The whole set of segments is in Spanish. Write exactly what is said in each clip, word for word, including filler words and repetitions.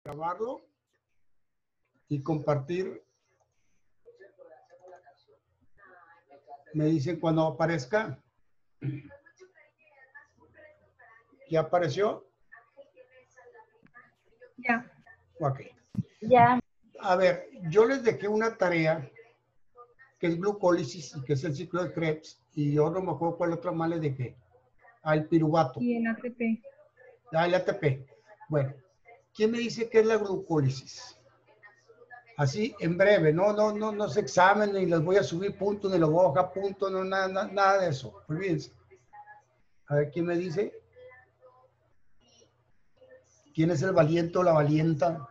grabarlo y compartir. Me dicen cuando aparezca. ¿Ya apareció? Ya. Ok. Ya. A ver, yo les dejé una tarea que es glucólisis y que es el ciclo de Krebs, y yo no me acuerdo cuál otra más les dejé. Al piruvato. Y el A T P. Ah, el A T P. Bueno, ¿quién me dice qué es la glucólisis? Así, en breve, no, no, no, no se examen, ni les voy a subir puntos, ni les voy a bajar puntos, no, nada, nada, nada de eso. Olvídense. A ver, ¿quién me dice? ¿Quién es el valiente o la valienta?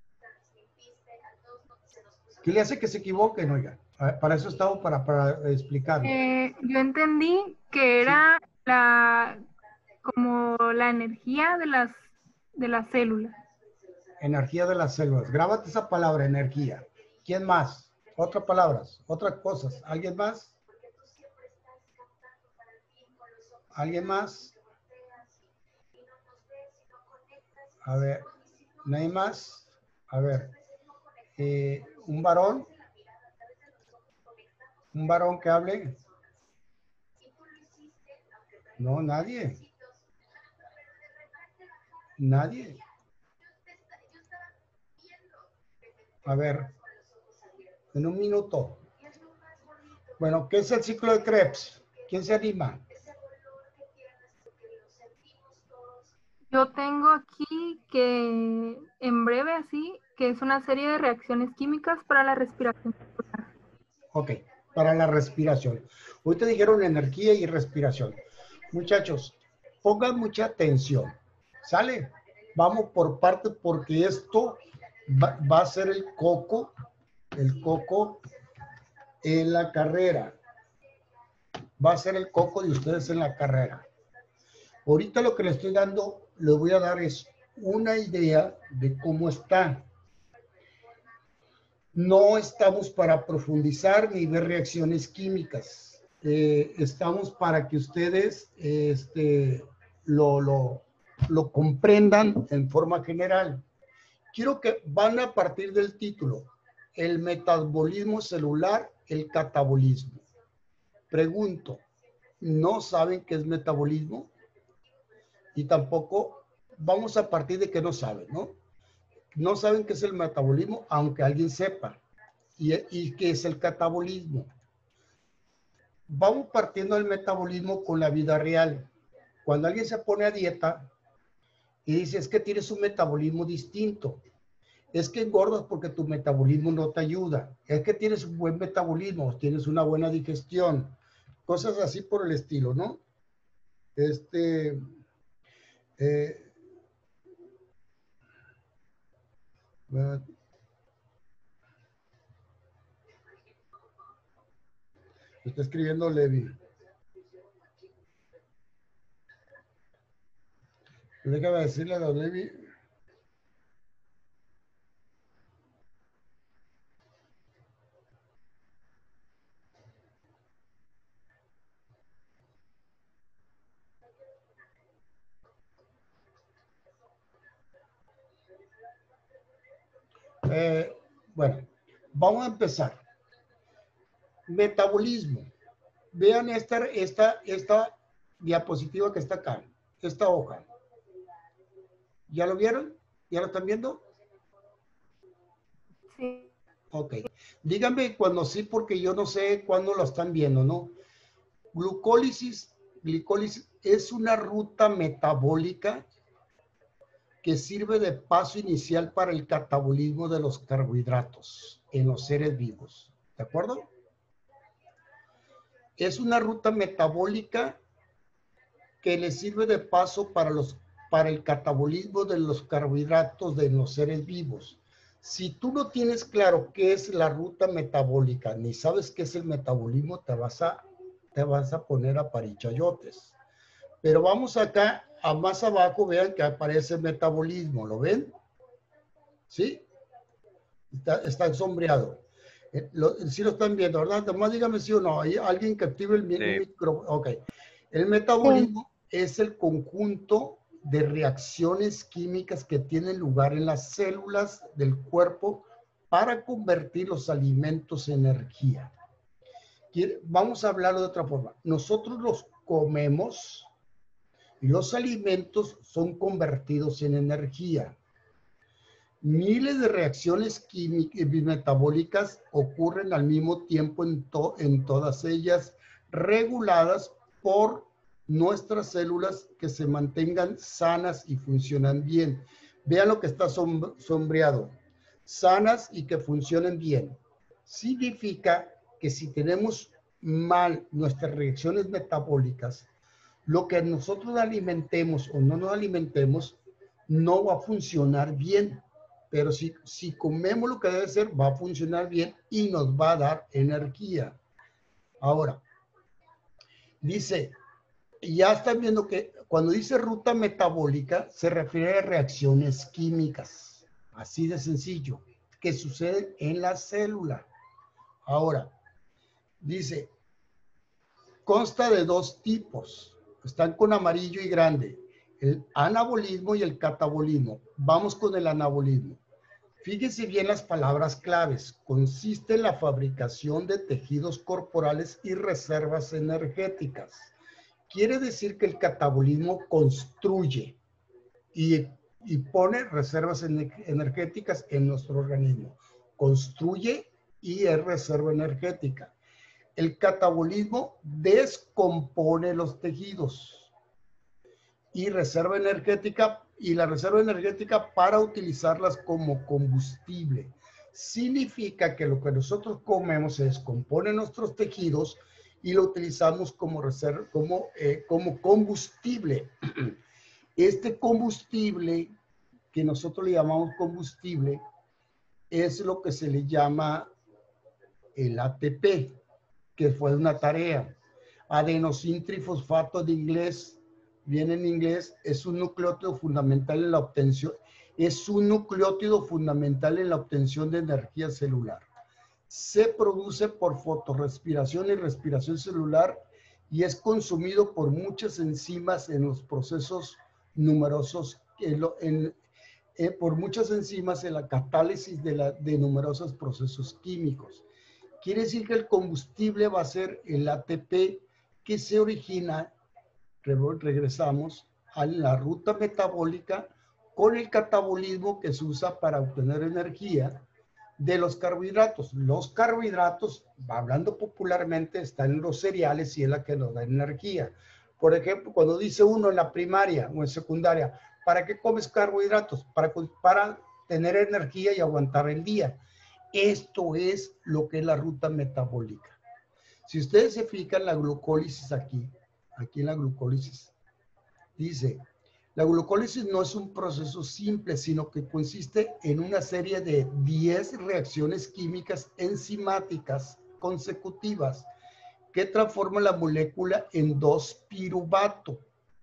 ¿Qué le hace que se equivoquen, oiga? Para eso estamos, para, para explicarlo. Eh, yo entendí que era sí. la como la energía de las de las células. Energía de las células. Grábate esa palabra, energía. ¿Quién más? Otras palabras, otras cosas. ¿Alguien más? ¿Alguien más? A ver, ¿no hay más? A ver, eh, ¿un varón? ¿Un varón que hable? No, nadie. Nadie. A ver, en un minuto. Bueno, ¿qué es el ciclo de Krebs? ¿Quién se anima? Yo tengo aquí que en breve así, que es una serie de reacciones químicas para la respiración. Ok, para la respiración. Hoy te dijeron energía y respiración. Muchachos, pongan mucha atención. ¿Sale? Vamos por partes porque esto va, va a ser el coco, el coco en la carrera. Va a ser el coco de ustedes en la carrera. Ahorita lo que les estoy dando, les voy a dar es una idea de cómo está. No estamos para profundizar ni ver reacciones químicas. Eh, estamos para que ustedes este, lo, lo, lo comprendan en forma general. Quiero que van a partir del título, el metabolismo celular, el catabolismo. Pregunto, ¿no saben qué es metabolismo? Y tampoco vamos a partir de que no saben, ¿no? No saben qué es el metabolismo, aunque alguien sepa. ¿Y, y qué es el catabolismo? Vamos partiendo del metabolismo con la vida real. Cuando alguien se pone a dieta y dice, es que tienes un metabolismo distinto, es que engordas porque tu metabolismo no te ayuda, es que tienes un buen metabolismo, tienes una buena digestión, cosas así por el estilo, ¿no? Este... Eh, bueno, está escribiendo Levi. Déjame decirle a don Levi. Eh, bueno, vamos a empezar. Metabolismo. Vean esta, esta, esta diapositiva que está acá, esta hoja. ¿Ya lo vieron? ¿Ya lo están viendo? Sí. Ok. Díganme cuando sí, porque yo no sé cuándo lo están viendo, ¿no? Glucólisis, glicólisis es una ruta metabólica que sirve de paso inicial para el catabolismo de los carbohidratos en los seres vivos. ¿De acuerdo? Es una ruta metabólica que le sirve de paso para, los, para el catabolismo de los carbohidratos de los seres vivos. Si tú no tienes claro qué es la ruta metabólica, ni sabes qué es el metabolismo, te vas a, te vas a poner a parichayotes. Pero vamos acá, a más abajo, vean que aparece el metabolismo, ¿lo ven? ¿Sí? Está, está sombreado. Eh, lo, sí lo están viendo, ¿verdad? Además, dígame sí o no. ¿Hay alguien que active el sí. micro? Ok. El metabolismo sí. es el conjunto de reacciones químicas que tienen lugar en las células del cuerpo para convertir los alimentos en energía. Vamos a hablarlo de otra forma. Nosotros los comemos y los alimentos son convertidos en energía. Miles de reacciones químicas y metabólicas ocurren al mismo tiempo en, to en todas ellas, reguladas por nuestras células que se mantengan sanas y funcionan bien. Vean lo que está som sombreado. Sanas y que funcionen bien. Significa que si tenemos mal nuestras reacciones metabólicas, lo que nosotros alimentemos o no nos alimentemos no va a funcionar bien. Pero si, si comemos lo que debe ser, va a funcionar bien y nos va a dar energía. Ahora, dice, ya están viendo que cuando dice ruta metabólica, se refiere a reacciones químicas. Así de sencillo, que suceden en la célula. Ahora, dice, consta de dos tipos. Están con amarillo y grande. El anabolismo y el catabolismo. Vamos con el anabolismo. Fíjense bien las palabras claves. Consiste en la fabricación de tejidos corporales y reservas energéticas. Quiere decir que el catabolismo construye y, y pone reservas energéticas en nuestro organismo. Construye y es reserva energética. El catabolismo descompone los tejidos y reserva energética y la reserva energética para utilizarlas como combustible. Significa que lo que nosotros comemos se descompone en nuestros tejidos y lo utilizamos como reserva, como, eh, como combustible. Este combustible que nosotros le llamamos combustible es lo que se le llama el A T P, que fue una tarea. Adenosintrifosfato de inglés, viene en inglés, es un nucleótido fundamental en la obtención, es un nucleótido fundamental en la obtención de energía celular. Se produce por fotorrespiración y respiración celular y es consumido por muchas enzimas en los procesos numerosos, en, en, eh, por muchas enzimas en la catálisis de, la, de numerosos procesos químicos. Quiere decir que el combustible va a ser el A T P que se origina, regresamos a la ruta metabólica con el catabolismo que se usa para obtener energía de los carbohidratos. Los carbohidratos, hablando popularmente, están en los cereales y es la que nos da energía. Por ejemplo, cuando dice uno en la primaria o en secundaria, ¿para qué comes carbohidratos? Para, para tener energía y aguantar el día. Esto es lo que es la ruta metabólica. Si ustedes se fijan, la glucólisis aquí, aquí en la glucólisis, dice, la glucólisis no es un proceso simple, sino que consiste en una serie de diez reacciones químicas enzimáticas consecutivas que transforman la molécula en dos piruvato,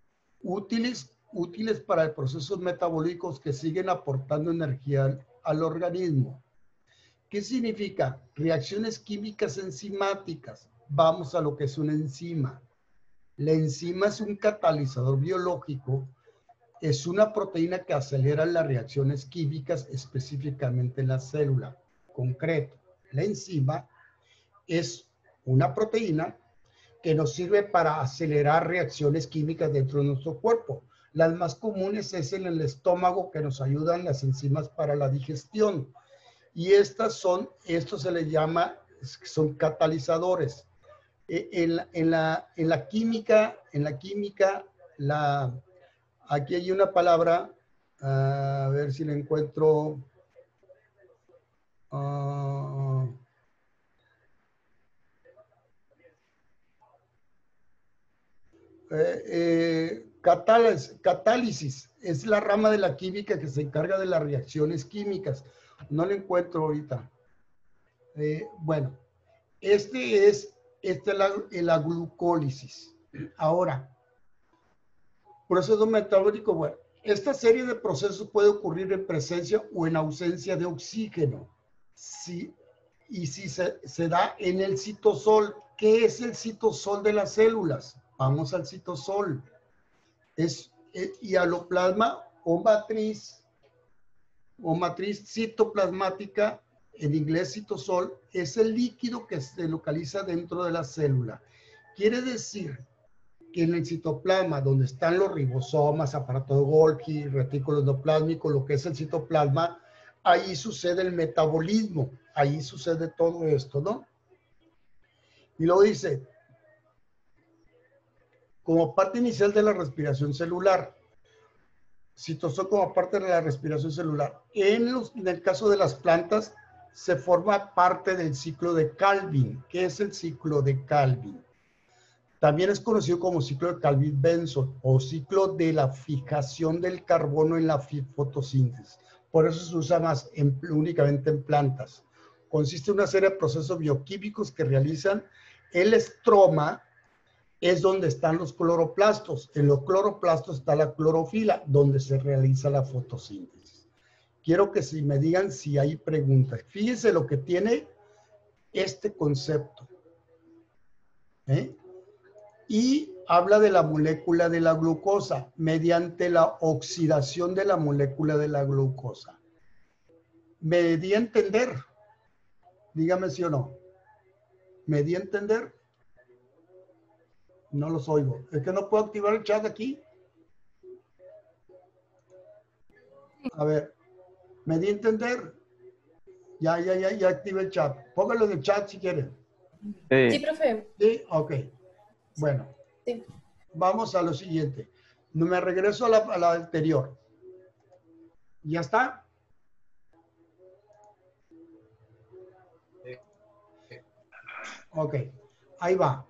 útiles, útiles para procesos metabólicos que siguen aportando energía al, al organismo. ¿Qué significa? Reacciones químicas enzimáticas. Vamos a lo que es una enzima. La enzima es un catalizador biológico, es una proteína que acelera las reacciones químicas específicamente en la célula. Concreto, la enzima es una proteína que nos sirve para acelerar reacciones químicas dentro de nuestro cuerpo. Las más comunes es en el estómago, que nos ayudan las enzimas para la digestión. Y estas son, esto se les llama, son catalizadores. En la, en la, en la química, en la química, la, aquí hay una palabra, uh, a ver si la encuentro. Uh, eh, eh, catálisis, catálisis es la rama de la química que se encarga de las reacciones químicas. No la encuentro ahorita. Eh, bueno, este es, esta es la, la glucólisis. Ahora, proceso metabólico, bueno, esta serie de procesos puede ocurrir en presencia o en ausencia de oxígeno. Sí, y si se, se da en el citosol, ¿qué es el citosol de las células? Vamos al citosol. Es eh, y aloplasma o matriz, o matriz citoplasmática, en inglés citosol, es el líquido que se localiza dentro de la célula. Quiere decir que en el citoplasma, donde están los ribosomas, aparato de Golgi, retículo endoplásmico, lo que es el citoplasma, ahí sucede el metabolismo, ahí sucede todo esto, ¿no? Y luego dice, como parte inicial de la respiración celular, citosol como parte de la respiración celular. En, los, en el caso de las plantas, se forma parte del ciclo de Calvin. ¿Qué es el ciclo de Calvin? También es conocido como ciclo de Calvin-Benson o ciclo de la fijación del carbono en la fotosíntesis. Por eso se usa más en, únicamente en plantas. Consiste en una serie de procesos bioquímicos que realizan el estroma, es donde están los cloroplastos. En los cloroplastos está la clorofila, donde se realiza la fotosíntesis. Quiero que si me digan si hay preguntas. Fíjense lo que tiene este concepto. ¿Eh? Y habla de la molécula de la glucosa mediante la oxidación de la molécula de la glucosa. ¿Me di a entender? Dígame sí o no. ¿Me di a entender? No los oigo. ¿Es que no puedo activar el chat aquí? A ver, ¿me di a entender? Ya, ya, ya, ya activé el chat. Póngalo en el chat si quieren. Sí, sí, profe. Sí, ok. Bueno, sí. Vamos a lo siguiente. Me regreso a la, a la anterior. ¿Ya está? Ok, ahí va.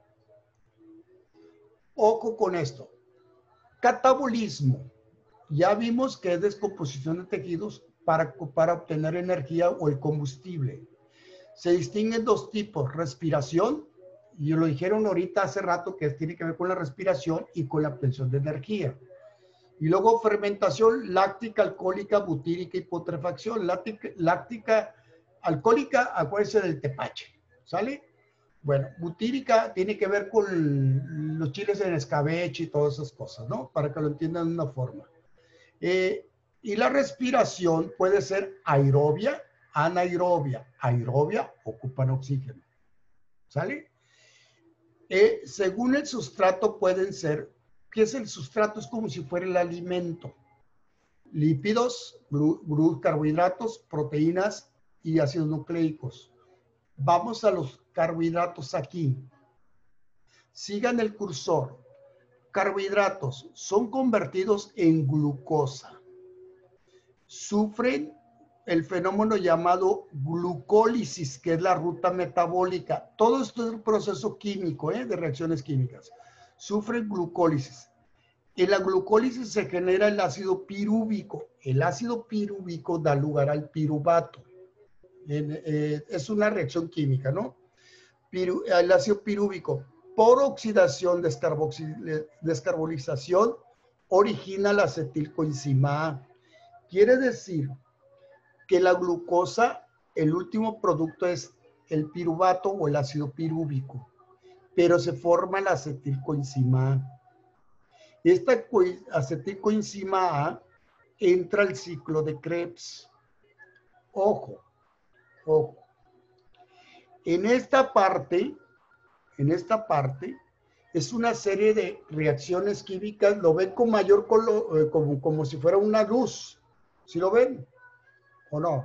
Ojo con esto. Catabolismo. Ya vimos que es descomposición de tejidos para, para obtener energía o el combustible. Se distinguen dos tipos, respiración, y lo dijeron ahorita hace rato que tiene que ver con la respiración y con la obtención de energía. Y luego fermentación láctica, alcohólica, butírica y putrefacción. Láctica, láctica alcohólica, acuérdense del tepache, ¿sale? Bueno, butírica tiene que ver con los chiles en escabeche y todas esas cosas, ¿no? Para que lo entiendan de una forma. Eh, y la respiración puede ser aerobia, anaerobia. Aerobia ocupan oxígeno, ¿sale? Eh, según el sustrato pueden ser, ¿qué es el sustrato? Es como si fuera el alimento. Lípidos, carbohidratos, proteínas y ácidos nucleicos. Vamos a los carbohidratos aquí. Sigan el cursor. Carbohidratos son convertidos en glucosa. Sufren el fenómeno llamado glucólisis, que es la ruta metabólica. Todo esto es un proceso químico, ¿eh? De reacciones químicas. Sufren glucólisis. En la glucólisis se genera el ácido pirúvico. El ácido pirúvico da lugar al piruvato. En, eh, es una reacción química, ¿no? Piru, el ácido pirúvico, por oxidación, descarbonización, origina la acetilcoenzima A. Quiere decir que la glucosa, el último producto es el piruvato o el ácido pirúvico, pero se forma la acetilcoenzima A. Esta acetilcoenzima A entra al ciclo de Krebs. Ojo, ojo. En esta parte, en esta parte, es una serie de reacciones químicas, lo ven con mayor color, como, como si fuera una luz. ¿Sí lo ven? ¿O no?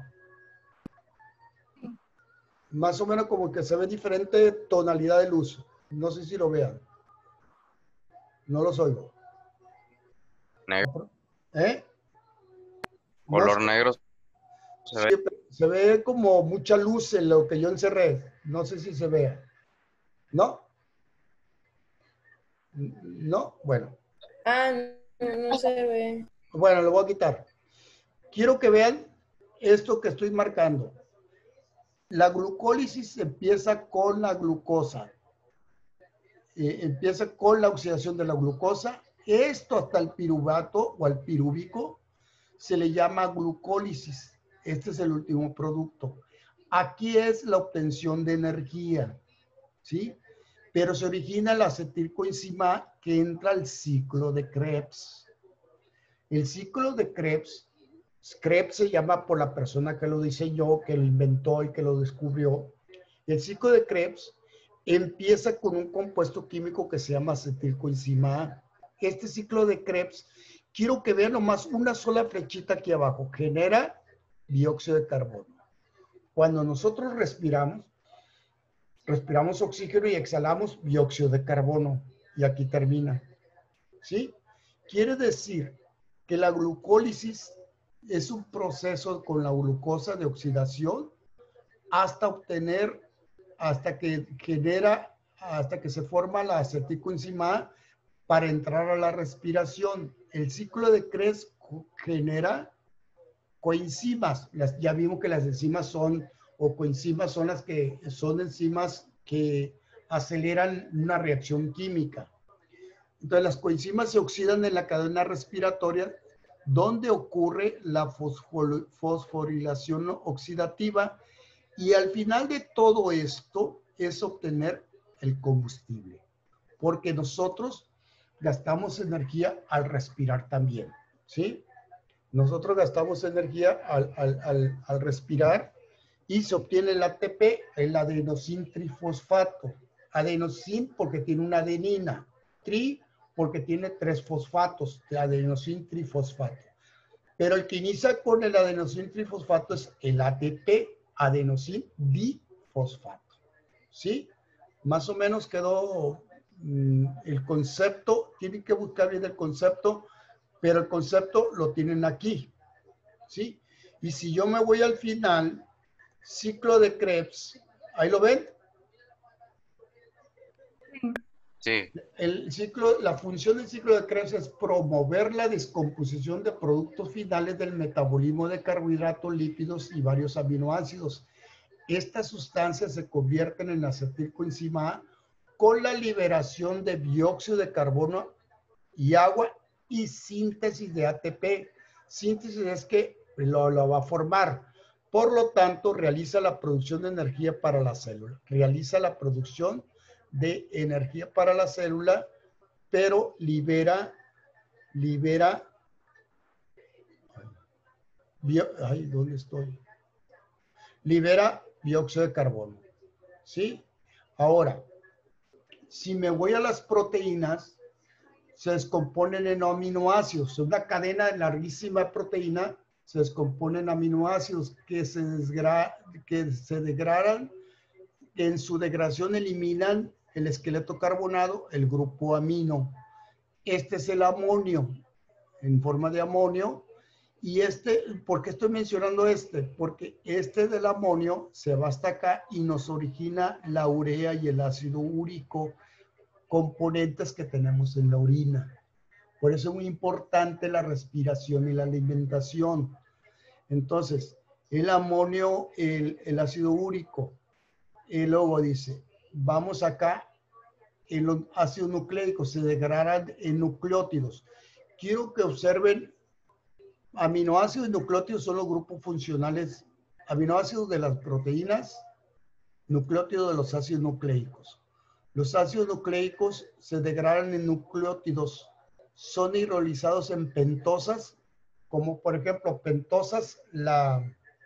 Más o menos como que se ve diferente tonalidad de luz. No sé si lo vean. No los oigo. Negro. ¿Eh? Color No, negro. Se ve. Sí, se ve como mucha luz en lo que yo encerré. No sé si se vea. ¿No? ¿No? Bueno. Ah, no, no se ve. Bueno, lo voy a quitar. Quiero que vean esto que estoy marcando. La glucólisis empieza con la glucosa. Eh, empieza con la oxidación de la glucosa. Esto hasta el piruvato o al pirúvico se le llama glucólisis. Este es el último producto. Aquí es la obtención de energía, ¿sí? Pero se origina la acetilcoenzima que entra al ciclo de Krebs. El ciclo de Krebs, Krebs se llama por la persona que lo diseñó, que lo inventó y que lo descubrió. El ciclo de Krebs empieza con un compuesto químico que se llama acetilcoenzima A. Este ciclo de Krebs, quiero que vean nomás una sola flechita aquí abajo, genera dióxido de carbono. Cuando nosotros respiramos, respiramos oxígeno y exhalamos dióxido de carbono. Y aquí termina. ¿Sí? Quiere decir que la glucólisis es un proceso con la glucosa de oxidación hasta obtener, hasta que genera, hasta que se forma la acetilcoenzima A para entrar a la respiración. El ciclo de Krebs genera coenzimas. Las, ya vimos que las enzimas son, o coenzimas son las que son enzimas que aceleran una reacción química. Entonces las coenzimas se oxidan en la cadena respiratoria donde ocurre la fosfor, fosforilación oxidativa y al final de todo esto es obtener el combustible. Porque nosotros gastamos energía al respirar también, ¿sí? Nosotros gastamos energía al, al, al, al respirar y se obtiene el A T P, el adenosín trifosfato. Adenosín porque tiene una adenina, tri porque tiene tres fosfatos de adenosín trifosfato. Pero el que inicia con el adenosín trifosfato es el A T P, adenosín difosfato. ¿Sí? Más o menos quedó mmm, el concepto, tienen que buscar bien el concepto, pero el concepto lo tienen aquí. ¿Sí? Y si yo me voy al final, ciclo de Krebs, ¿ahí lo ven? Sí. El ciclo, la función del ciclo de Krebs es promover la descomposición de productos finales del metabolismo de carbohidratos, lípidos y varios aminoácidos. Estas sustancias se convierten en acetilcoenzima A con la liberación de dióxido de carbono y agua y síntesis de A T P. Síntesis es que lo, lo va a formar. Por lo tanto, realiza la producción de energía para la célula. Realiza la producción de energía para la célula, pero libera, libera, bio, ay, ¿dónde estoy? Libera dióxido de carbono, ¿sí? Ahora, si me voy a las proteínas, se descomponen en aminoácidos. Una cadena larguísima de proteína se descompone en aminoácidos que se, desgra que se degradan. En su degradación eliminan el esqueleto carbonado, el grupo amino. Este es el amonio, en forma de amonio. Y este, ¿por qué estoy mencionando este? Porque este del amonio se va hasta acá y nos origina la urea y el ácido úrico, componentes que tenemos en la orina. Por eso es muy importante la respiración y la alimentación. Entonces, el amonio, el, el ácido úrico. Y luego dice, vamos acá, en los ácidos nucleicos se degradan en nucleótidos. Quiero que observen, aminoácidos y nucleótidos son los grupos funcionales, aminoácidos de las proteínas, nucleótidos de los ácidos nucleicos. Los ácidos nucleicos se degradan en nucleótidos, son hidrolizados en pentosas, como por ejemplo pentosas, la,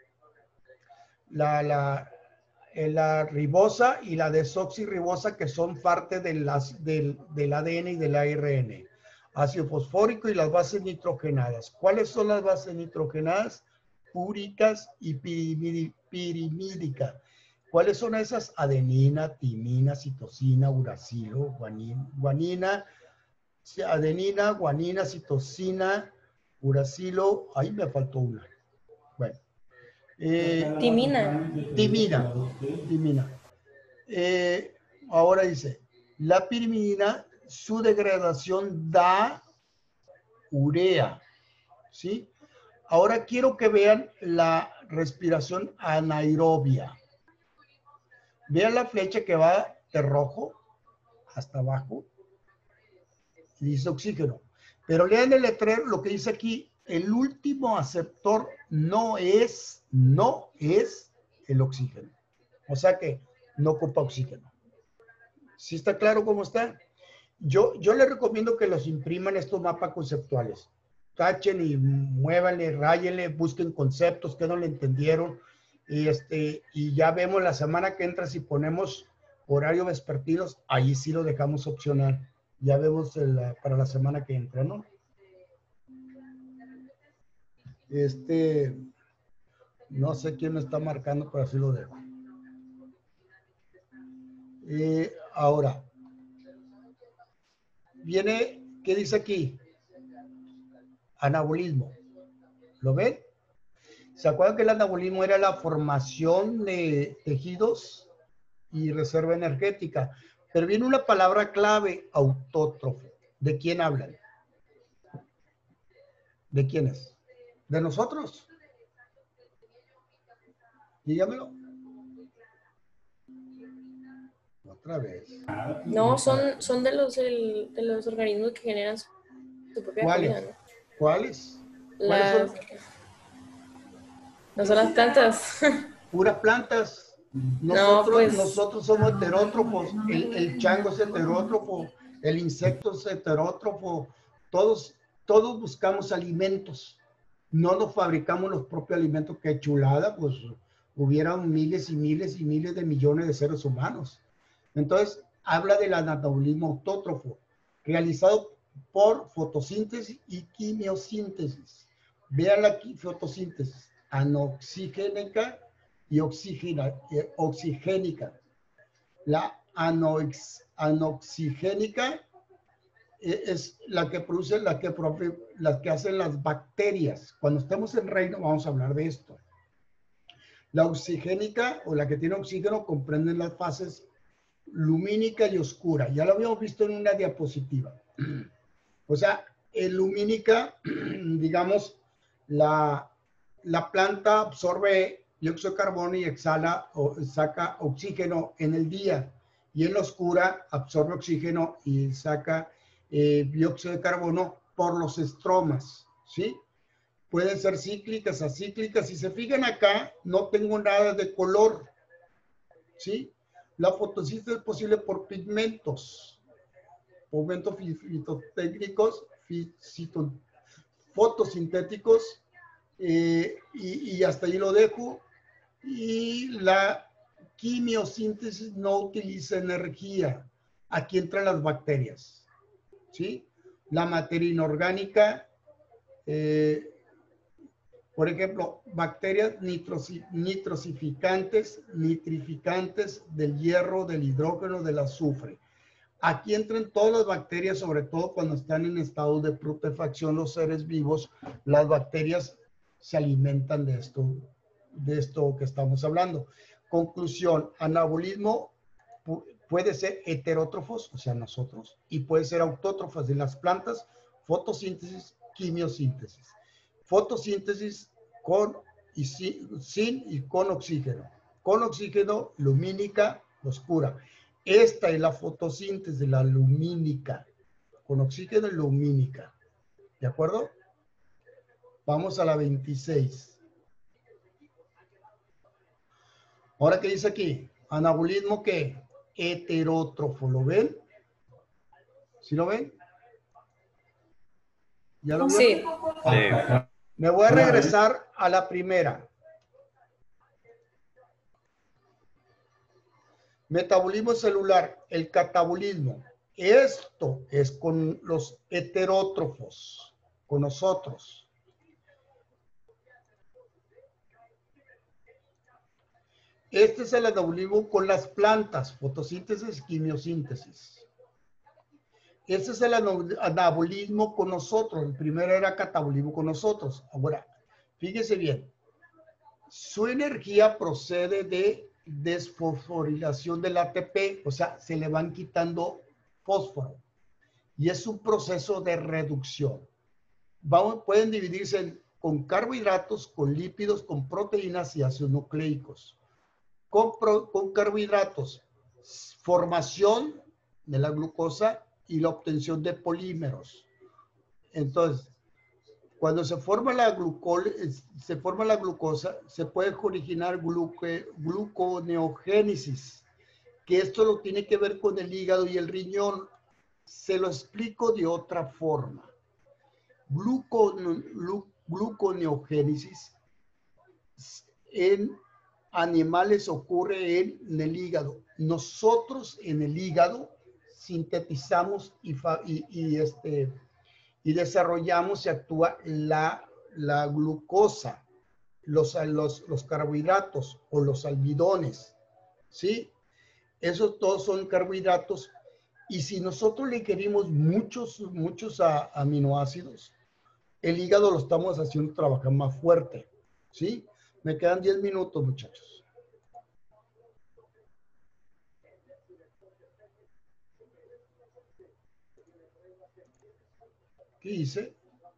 la, la la ribosa y la desoxirribosa, que son parte de las, del, del A D N y del A R N. Ácido fosfórico y las bases nitrogenadas. ¿Cuáles son las bases nitrogenadas? Púricas y pirimídicas. ¿Cuáles son esas? Adenina, timina, citosina, uracilo, guanina, guanina, adenina, guanina, citosina, uracilo. Ahí me faltó una. Bueno. Eh, Timina. Timina. Timina. Eh, ahora dice, la pirimidina, su degradación da urea. ¿Sí? Ahora quiero que vean la respiración anaerobia. Vean la flecha que va de rojo hasta abajo. Y dice oxígeno. Pero lean el letrero, lo que dice aquí. El último aceptor no es, no es el oxígeno. O sea que no ocupa oxígeno. ¿Sí está claro cómo está? Yo, yo les recomiendo que los impriman estos mapas conceptuales. tachen y muévanle, ráyenle, busquen conceptos que no le entendieron. Y, este, y ya vemos la semana que entra si ponemos horario vespertinos, ahí sí lo dejamos opcional. Ya vemos el, para la semana que entra, ¿no? Este, no sé quién me está marcando, pero así lo dejo. Eh, ahora, viene, ¿qué dice aquí? Anabolismo. ¿Lo ven? ¿Se acuerdan que el anabolismo era la formación de tejidos y reserva energética? Pero viene una palabra clave, autótrofo. ¿De quién hablan? ¿De quiénes? ¿De nosotros? Dígamelo. Otra vez. No, son, son de los el, de los organismos que generan su, su propia ¿Cuáles? comida, ¿no? ¿Cuáles? Las, ¿Cuáles son? no son las plantas. Puras plantas. No, Nosotros, pues. nosotros somos heterótrofos. El, el chango es heterótrofo, el insecto es heterótrofo. Todos, todos buscamos alimentos. No nos fabricamos los propios alimentos. Qué chulada, pues hubieran miles y miles y miles de millones de seres humanos. Entonces, habla del anabolismo autótrofo, realizado por fotosíntesis y quimiosíntesis. Vean aquí, fotosíntesis, anoxigénica y oxigena, eh, oxigénica. La anox, anoxigénica eh, es la que produce, la que, la que hacen las bacterias. Cuando estemos en reino vamos a hablar de esto. La oxigénica, o la que tiene oxígeno, comprenden las fases lumínica y oscura. Ya lo habíamos visto en una diapositiva. O sea, en lumínica, digamos, la, la planta absorbe dióxido de carbono y exhala o saca oxígeno en el día. Y en la oscura absorbe oxígeno y saca eh, dióxido de carbono por los estromas, ¿sí? Pueden ser cíclicas, acíclicas. Si se fijan acá, no tengo nada de color, ¿sí? La fotosíntesis es posible por pigmentos, pigmentos fitotécnicos, fito, fotosintéticos, eh, y, y hasta ahí lo dejo. Y la quimiosíntesis no utiliza energía. Aquí entran las bacterias, ¿sí? La materia inorgánica, eh, por ejemplo, bacterias nitrosi, nitrosificantes, nitrificantes del hierro, del hidrógeno, del azufre. Aquí entran todas las bacterias, sobre todo cuando están en estado de putrefacción los seres vivos. Las bacterias se alimentan de esto, de esto que estamos hablando. Conclusión, anabolismo puede ser heterótrofos, o sea, nosotros, y puede ser autótrofos de las plantas, fotosíntesis, quimiosíntesis. Fotosíntesis con y sin, sin y con oxígeno. Con oxígeno, lumínica, oscura. Esta es la fotosíntesis, la lumínica. Con oxígeno y lumínica. ¿De acuerdo? Vamos a la veintiséis. Ahora, ¿qué dice aquí? Anabolismo, ¿qué? Heterótrofo. ¿Lo ven? ¿Sí lo ven? ¿Ya lo vieron? Sí. Sí. Me voy a regresar a la primera. Metabolismo celular, el catabolismo. Esto es con los heterótrofos, con nosotros. Este es el anabolismo con las plantas, fotosíntesis, quimiosíntesis. Ese es el anabolismo con nosotros. El primero era catabolismo con nosotros. Ahora, fíjese bien. Su energía procede de desfosforilación del A T P. O sea, se le van quitando fósforo. Y es un proceso de reducción. Vamos, pueden dividirse en, con carbohidratos, con lípidos, con proteínas y ácidos nucleicos. Con, pro, con carbohidratos, formación de la glucosa y la obtención de polímeros. Entonces, cuando se forma la glucol, se forma la glucosa, se puede originar gluque, gluconeogénesis, que esto lo tiene que ver con el hígado y el riñón. Se lo explico de otra forma. glucon- glu- gluconeogénesis en animales ocurre en, en el hígado. Nosotros en el hígado sintetizamos y, fa- y, y, este, y desarrollamos y actúa la, la glucosa, los, los, los carbohidratos o los almidones, ¿sí? Esos todos son carbohidratos. Y si nosotros le queremos muchos, muchos a, aminoácidos, el hígado lo estamos haciendo trabajar más fuerte, ¿sí? Me quedan diez minutos, muchachos. ¿Qué hice?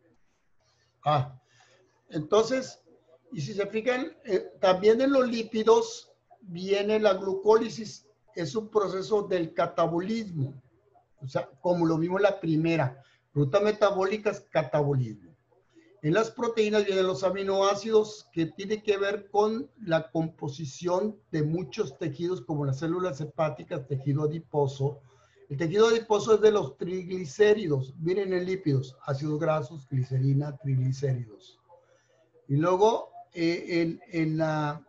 Ah, entonces, y si se fijan, eh, también en los lípidos viene la glucólisis, es un proceso del catabolismo, o sea, como lo vimos en la primera, ruta metabólica es catabolismo. En las proteínas vienen los aminoácidos que tiene que ver con la composición de muchos tejidos como las células hepáticas, tejido adiposo. El tejido adiposo es de los triglicéridos. Miren en lípidos, ácidos grasos, glicerina, triglicéridos. Y luego eh, en, en, la,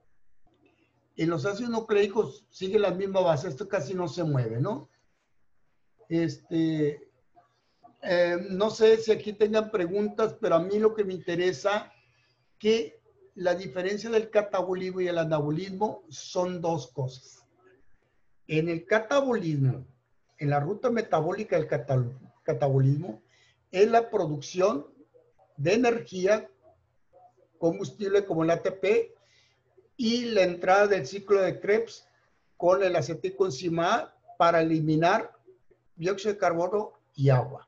en los ácidos nucleicos sigue la misma base. Esto casi no se mueve, ¿no? Este... Eh, no sé si aquí tengan preguntas, pero a mí lo que me interesa que la diferencia del catabolismo y el anabolismo son dos cosas. En el catabolismo, en la ruta metabólica del catabolismo, es la producción de energía, combustible como el A T P, y la entrada del ciclo de Krebs con el acetilcoenzima A para eliminar dióxido de carbono y agua.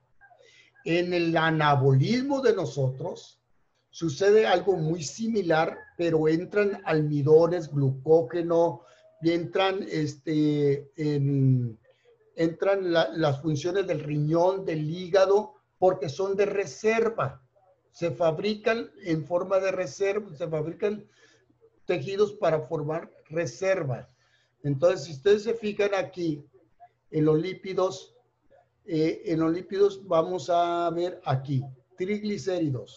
En el anabolismo de nosotros sucede algo muy similar, pero entran almidones, glucógeno, y entran, este, en, entran la, las funciones del riñón, del hígado, porque son de reserva. Se fabrican en forma de reserva, se fabrican tejidos para formar reserva. Entonces, si ustedes se fijan aquí en los lípidos, Eh, en los lípidos vamos a ver aquí, triglicéridos.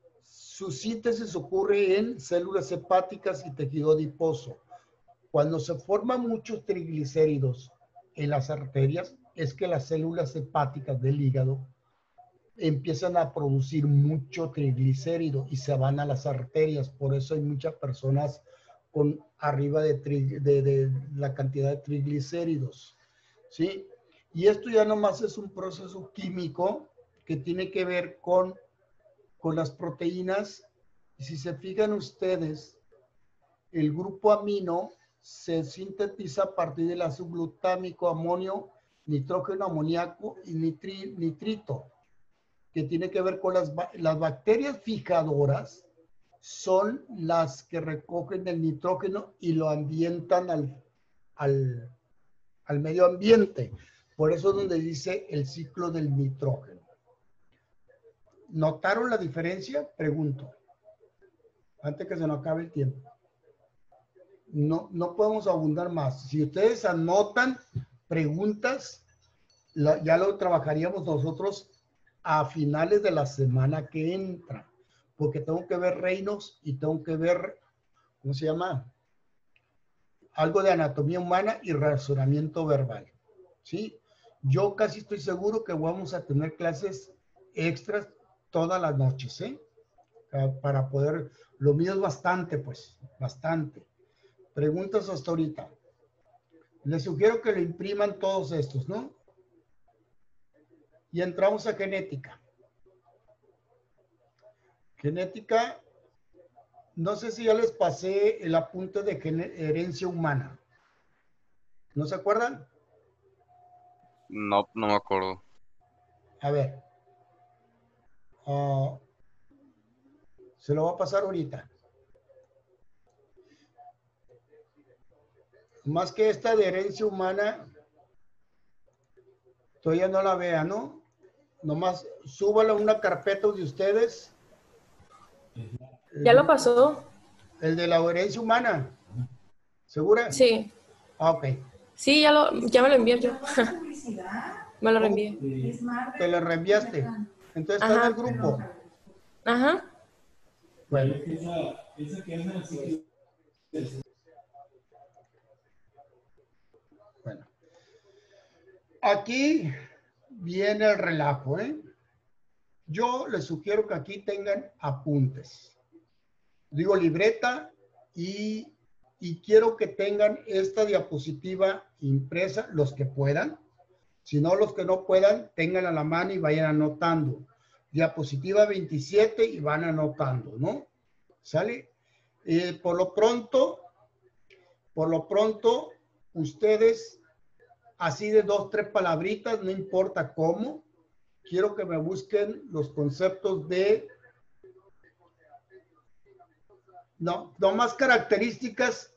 Su síntesis ocurre en células hepáticas y tejido adiposo. Cuando se forman muchos triglicéridos en las arterias, es que las células hepáticas del hígado empiezan a producir mucho triglicérido y se van a las arterias. Por eso hay muchas personas con arriba de, de, de la cantidad de triglicéridos, ¿sí? Y esto ya nomás es un proceso químico que tiene que ver con, con las proteínas. Y si se fijan ustedes, el grupo amino se sintetiza a partir del ácido glutámico, amonio, nitrógeno, amoníaco y nitri, nitrito, que tiene que ver con las, las bacterias fijadoras, son las que recogen el nitrógeno y lo ambientan al, al, al medio ambiente. Por eso es donde dice el ciclo del nitrógeno. ¿Notaron la diferencia? Pregunto. Antes que se nos acabe el tiempo. No, no podemos abundar más. Si ustedes anotan preguntas, la, ya lo trabajaríamos nosotros a finales de la semana que entra. Porque tengo que ver reinos y tengo que ver, ¿cómo se llama? Algo de anatomía humana y razonamiento verbal. ¿Sí? Yo casi estoy seguro que vamos a tener clases extras todas las noches, ¿eh? Para poder, lo mío es bastante, pues, bastante. Preguntas hasta ahorita. Les sugiero que lo impriman todos estos, ¿no? Y entramos a genética. Genética, no sé si ya les pasé el apunte de herencia humana. ¿No se acuerdan? No, no me acuerdo. A ver. Uh, se lo va a pasar ahorita. Más que esta de herencia humana, todavía no la vean, ¿no? Nomás súbala a una carpeta de ustedes. ¿Ya lo pasó? El de la herencia humana. ¿Segura? Sí. Ah, ok. Sí, ya, lo, ya me lo envié yo. Me lo reenvié. ¿Te lo reenviaste? Entonces está Ajá. en el grupo. Ajá. Bueno. Bueno. Aquí viene el relajo, ¿eh? Yo les sugiero que aquí tengan apuntes. Digo libreta y, y quiero que tengan esta diapositiva impresa, los que puedan. Si no, los que no puedan, tengan a la mano y vayan anotando. Diapositiva veintisiete y van anotando, ¿no? ¿Sale? Eh, por lo pronto, por lo pronto, ustedes, así de dos, tres palabritas, no importa cómo, quiero que me busquen los conceptos de, no, no más características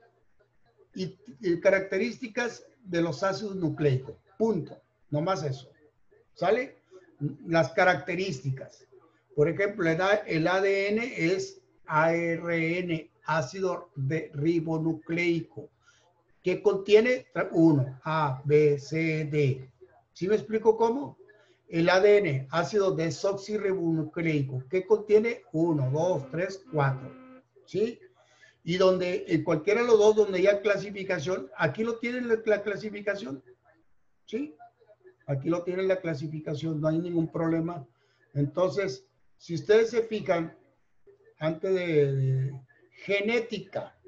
y, y características de los ácidos nucleicos. Punto. No más eso. ¿Sale? Las características. Por ejemplo, el A D N es A R N, ácido de ribonucleico, que contiene uno, A, B, C, D. ¿Sí me explico cómo? El A D N, ácido desoxirribonucleico, que contiene uno, dos, tres, cuatro. ¿Sí? Y donde, en cualquiera de los dos, donde haya clasificación, aquí lo tienen la, la clasificación. ¿Sí? Aquí lo tienen la clasificación, no hay ningún problema. Entonces, si ustedes se fijan, antes de, de genética,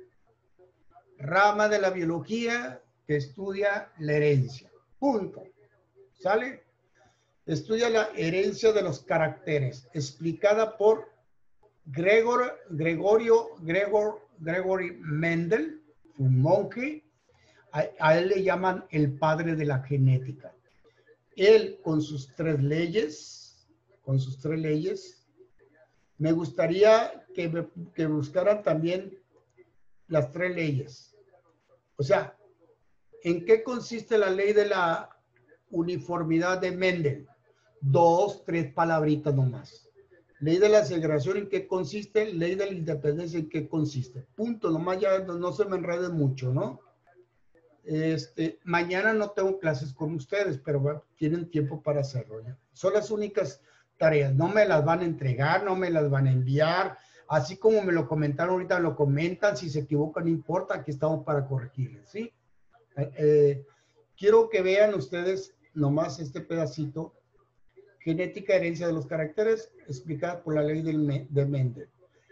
rama de la biología que estudia la herencia. Punto. ¿Sale? Estudia la herencia de los caracteres, explicada por Gregor, Gregorio, Gregor, Gregory Mendel, un monje. A, a él le llaman el padre de la genética. Él, con sus tres leyes, con sus tres leyes, me gustaría que, me, que buscaran también las tres leyes. O sea, ¿en qué consiste la ley de la uniformidad de Mendel? Dos, tres palabritas nomás. Ley de la segregación, ¿en qué consiste? Ley de la independencia, ¿en qué consiste? Punto, nomás ya no, no se me enreden mucho, ¿no? Este, mañana no tengo clases con ustedes, pero bueno, tienen tiempo para hacerlo. ¿Ya? Son las únicas tareas. No me las van a entregar, no me las van a enviar. Así como me lo comentaron ahorita, lo comentan. Si se equivocan, no importa. Aquí estamos para corregirles, ¿sí? Eh, eh, quiero que vean ustedes nomás este pedacito. Genética, herencia de los caracteres, explicada por la ley del, de Mendel.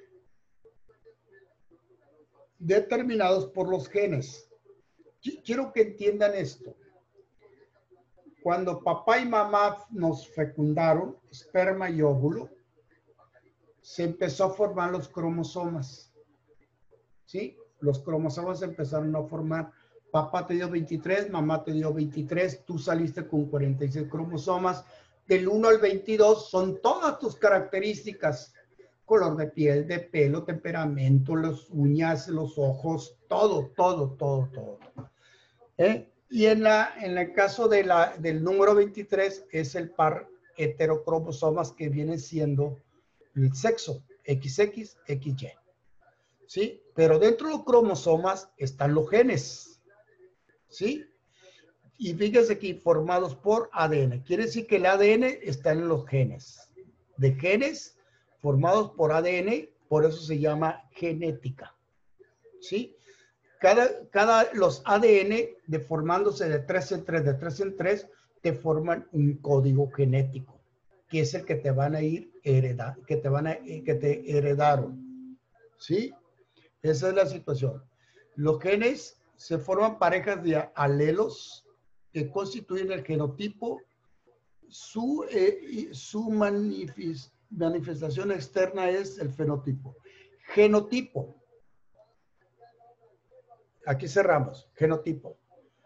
Determinados por los genes. Quiero que entiendan esto. Cuando papá y mamá nos fecundaron, esperma y óvulo, se empezó a formar los cromosomas. ¿Sí? Los cromosomas empezaron a formar. Papá te dio veintitrés, mamá te dio veintitrés, tú saliste con cuarenta y seis cromosomas. Del uno al veintidós son todas tus características. Color de piel, de pelo, temperamento, las uñas, los ojos, todo, todo, todo, todo. ¿Eh? Y en, la, en el caso de la, del número veintitrés es el par heterocromosomas que viene siendo el sexo, equis equis, equis ye. ¿Sí? Pero dentro de los cromosomas están los genes. ¿Sí? Y fíjense aquí, formados por A D N. Quiere decir que el A D N está en los genes. De genes formados por A D N, por eso se llama genética. ¿Sí? Cada, cada, los A D N, de formándose de tres en tres, de tres en tres, te forman un código genético, que es el que te van a ir heredar, que te van a, que te heredaron. ¿Sí? Esa es la situación. Los genes se forman parejas de alelos que constituyen el genotipo. Su, eh, su manifest, manifestación externa es el fenotipo. Genotipo. Aquí cerramos. Genotipo.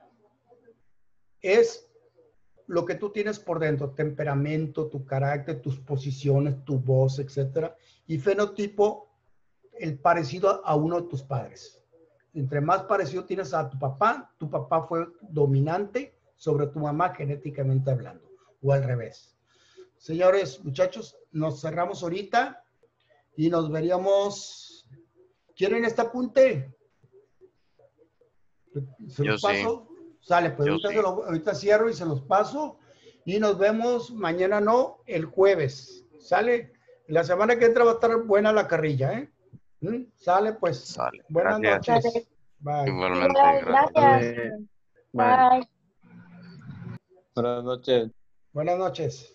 Es lo que tú tienes por dentro. Temperamento, tu carácter, tus posiciones, tu voz, etcétera. Y fenotipo, el parecido a uno de tus padres. Entre más parecido tienes a tu papá, tu papá fue dominante sobre tu mamá genéticamente hablando. O al revés. Señores, muchachos, nos cerramos ahorita y nos veríamos. ¿Quieren este apunte? ¿Se los Yo paso? sí. Sale, pues Yo ahorita, sí. se lo, ahorita cierro y se los paso. y nos vemos mañana, no, el jueves. ¿Sale? La semana que entra va a estar buena la carrilla, ¿eh? ¿Mm? Sale, pues. Sale. Buenas Gracias. noches. Bye. Igualmente, Igual, gracias. gracias. Vale. Bye. Buenas noches. Buenas noches.